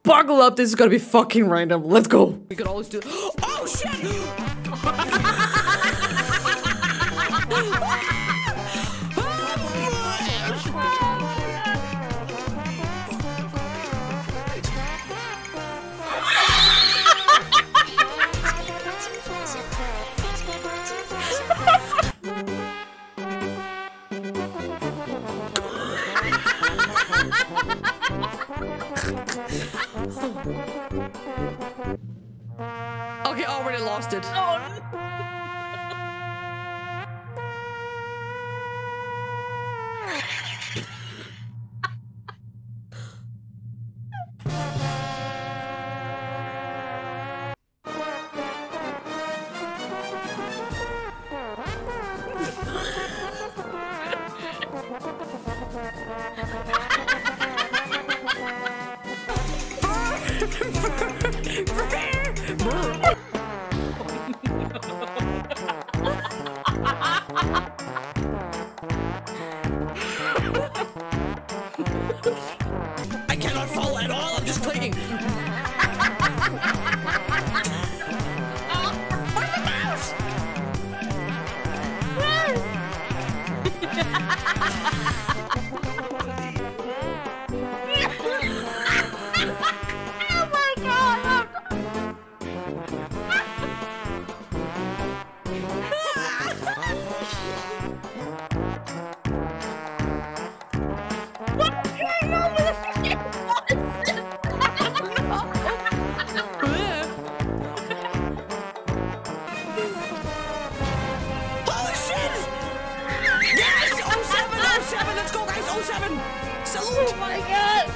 buckle up. This is gonna be fucking random. Let's go. We could always do. Oh shit! Okay, already lost it. Oh, no. I cannot follow at all. I'm just clicking. Where's the mouse? Oh my god! What's going on with this game? What is this? Holy shit! Yes! 07! 07! Let's go, guys! 07! Salute! Oh my god!